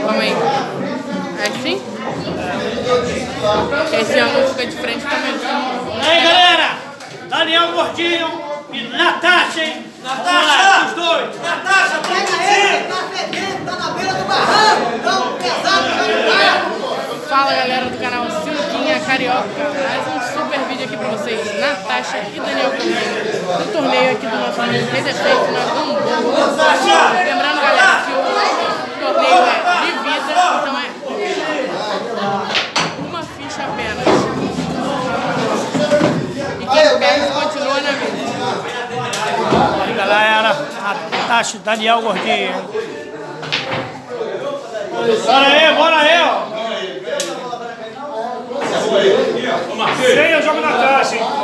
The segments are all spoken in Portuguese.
Calma aí. É assim? Esse ângulo fica de frente também. E aí, galera? Daniel Gordinho e Natasha, hein? Natasha! Os dois! Natasha, pega ele! Tá fedendo, tá na beira do barranco! Tão pesado, tá. Fala, galera do canal Sinuquinha Carioca. Mais um super vídeo aqui pra vocês. Natasha e Daniel Gordinho. Do torneio aqui do nosso amigo Redefeito na Gamboa. Lembrando, galera, que o torneio é de vida, então é uma ficha apenas. E quem perde continua na vida. Aí, galera, Natasha e Daniel Gordinho. Bora aí, ó. Sem eu jogo na caixa, hein?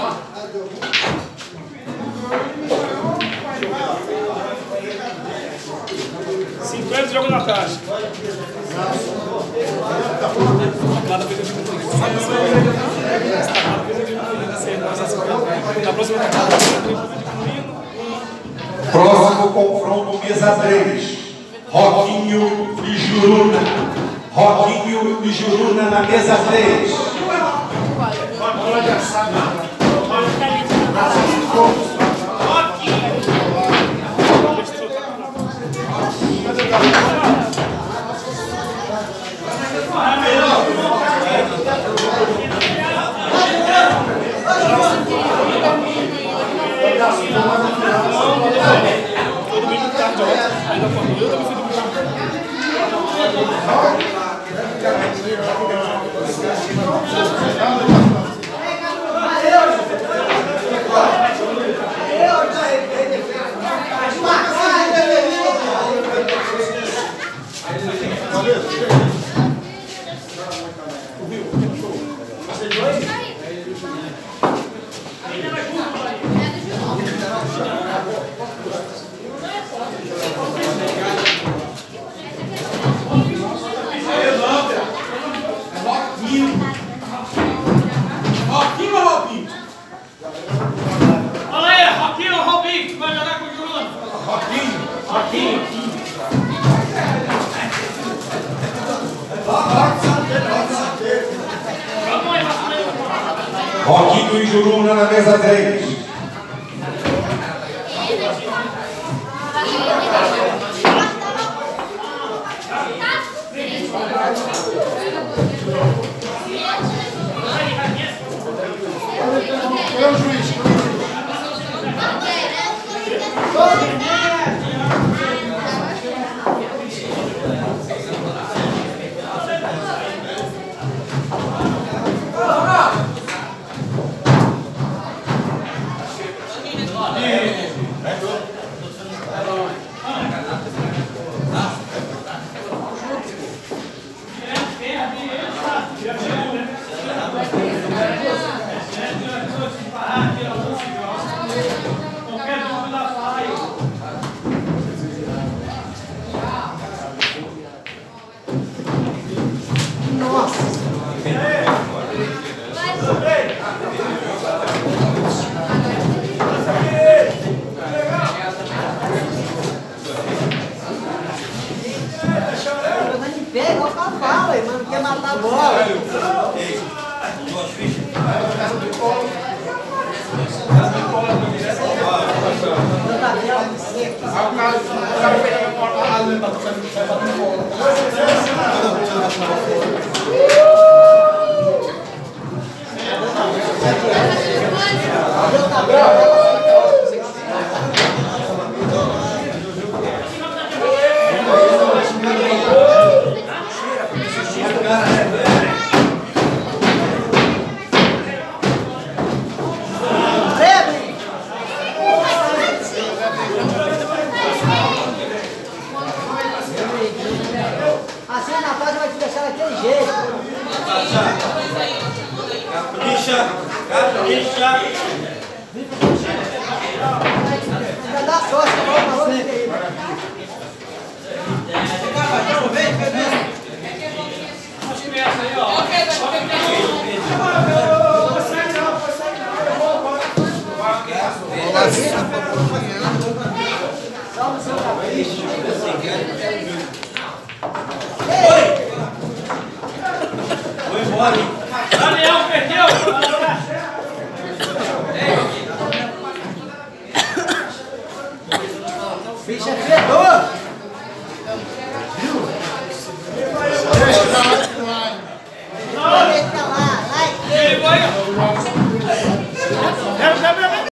$50 jogo na caixa. Próximo confronto, mesa 3. Roquinho e Juruna. Roquinho e Juruna na mesa 3. Roquinho e Juruna na mesa 3. É o juiz. Pega igual cavalo, mano, não quer matar a bola. Duas fichas. O cara pegando a bola, tá tocando bola. Assim a Natasha vai te deixar daquele jeito. Capricha, capricha. Já dá sorte, tá bom? Falou bem aí. Salve seu capricho. Daniel perdeu. Bicho é fedor!